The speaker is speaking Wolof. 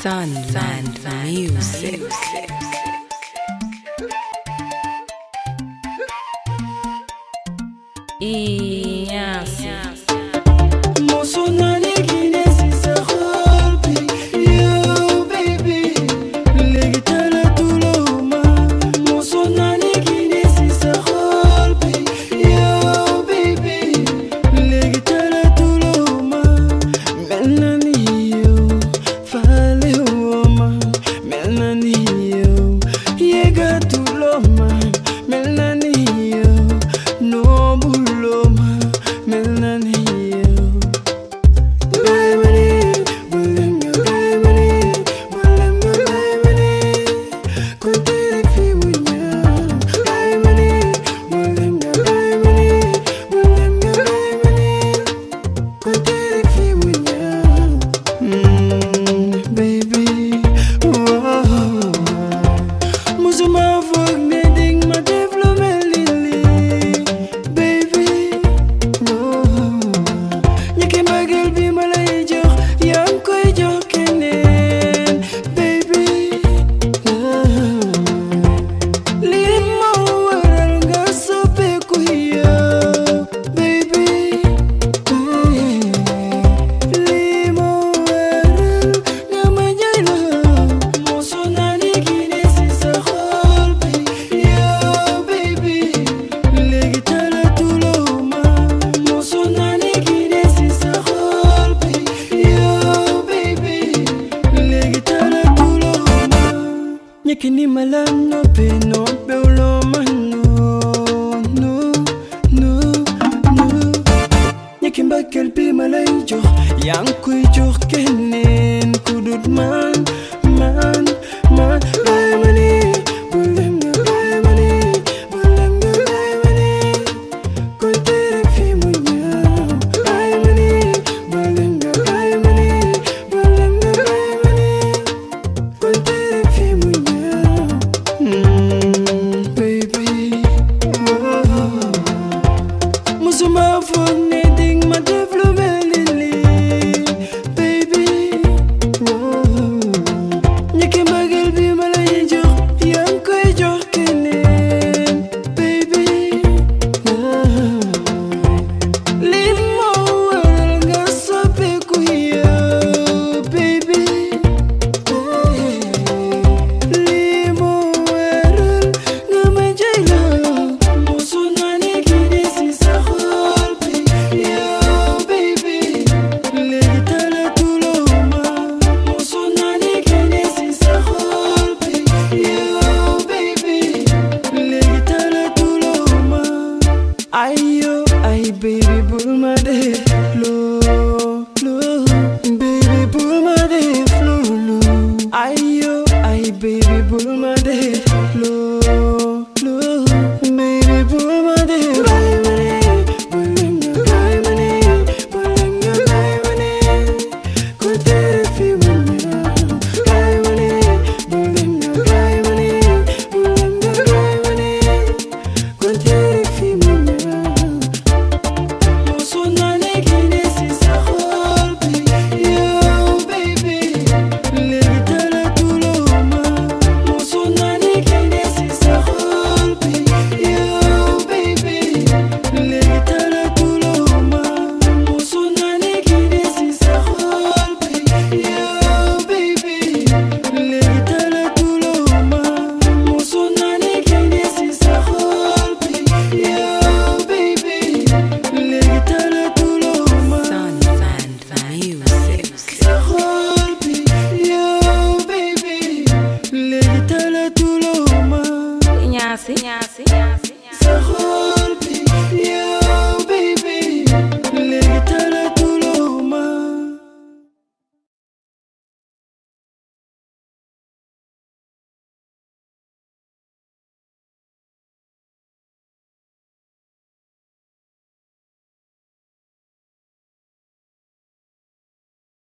Sunland Music. Kini malam no be ulo mano no Nyakin bakal pi malay jo yang kuy jo kenen kudut man Ay mani bulem koy tere fi munya Ay mani bulem koy tere fi munya baby, musuma phone ding ma def lu melili, baby. Ñeke mbagel bi ma lay jox yaa ngi koy jox keneen, baby. Lii moo waral nga soppeeku yow, baby. Ay baby bul ma def lo baby bul ma def lo ay baby bul ma def lo baby bul ma def ko tere fi munya ko tere fi munya Nyasi